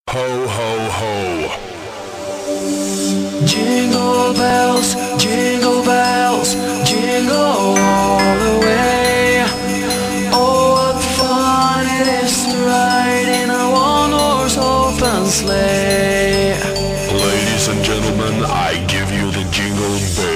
Ho, ho, ho. Jingle bells, jingle all the way. Oh, what fun it is to ride in a one-horse open sleigh. Ladies and gentlemen, I give you the Jingle Bell.